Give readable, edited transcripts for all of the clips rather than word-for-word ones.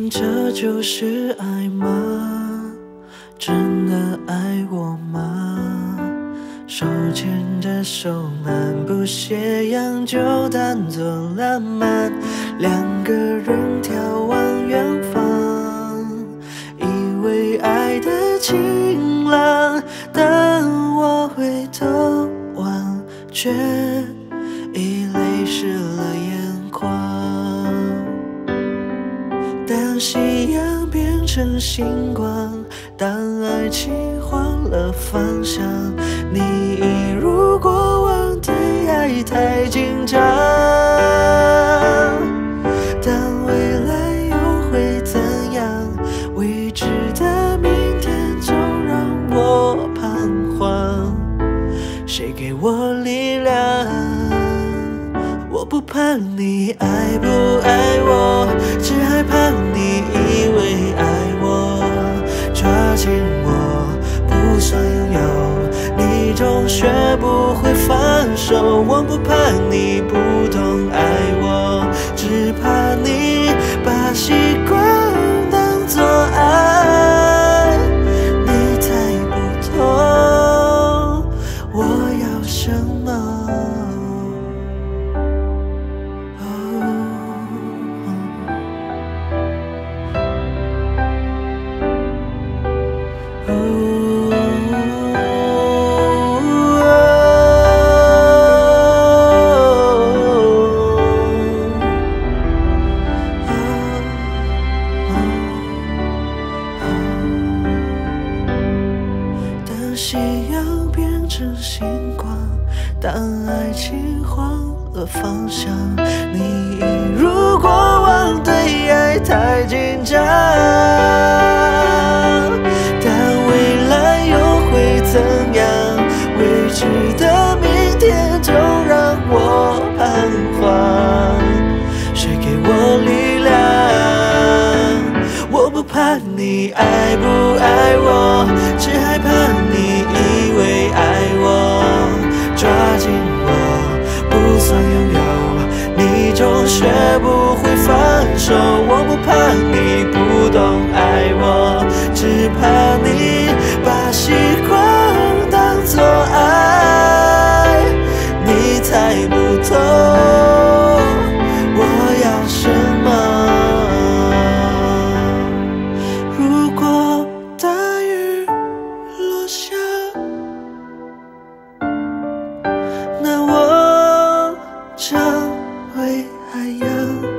竟这就是爱吗？真的爱我吗？手牵着手漫步斜阳，就当作浪漫。两个人眺望远方，以为爱的晴朗。当我回头望，却已泪湿了眼眶。当夕阳变成星光，当爱情换了方向，你一如过往对爱太紧张。但未来又会怎样？未知的明天就让我彷徨。谁给我力量？我不怕你爱不爱我，只害怕你以为爱我，抓紧我不算拥有，你终学不会放手。我不怕你不懂爱我，只怕你把习惯当作爱。你猜不透我要什么。当夕阳变成星光，当爱情换了方向，你一如过往对爱太紧张。但未来又会怎样？未知的明天就让我彷徨。谁给我力量？我不怕你爱不爱我，只害怕你以为爱我，抓紧我不算拥有，你终学不会放手。我不怕你不懂爱我，只怕你把习惯当作爱。你猜不透我要什么。如果大雨落下，那我将为海洋。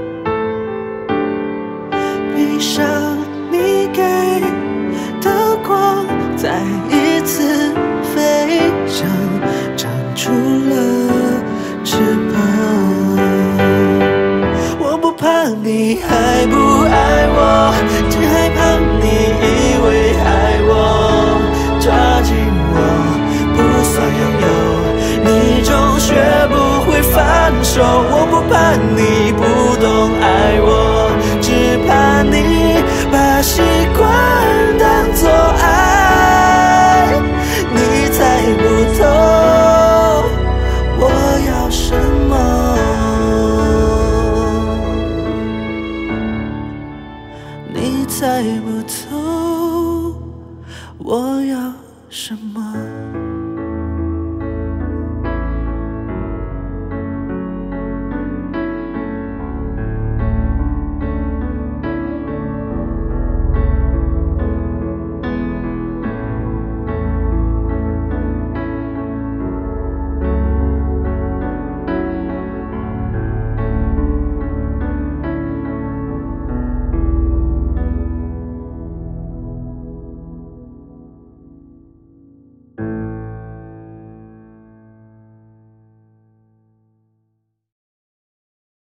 闭上你给的光，再一次飞翔，长出了翅膀。我不怕你爱不爱我，只害怕你以为爱我，抓紧我不算拥有，你终学不会放手。我不怕你不懂爱我，只怕你把习惯当作爱。你猜不透我要什么，你猜不透我要什么。